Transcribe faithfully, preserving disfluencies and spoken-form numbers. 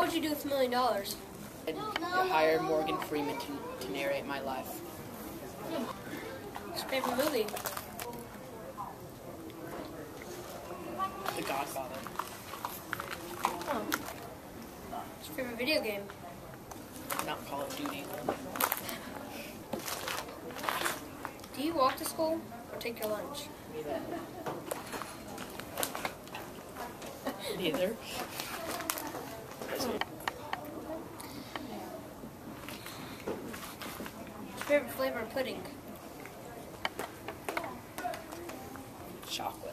would you do with a million dollars? I'd hire Morgan Freeman to, to narrate my life. What's your favorite movie? The Godfather. Oh. What's your favorite video game? Not Call of Duty. Do you walk to school or take your lunch? Neither. What's your favorite flavor of pudding? Chocolate.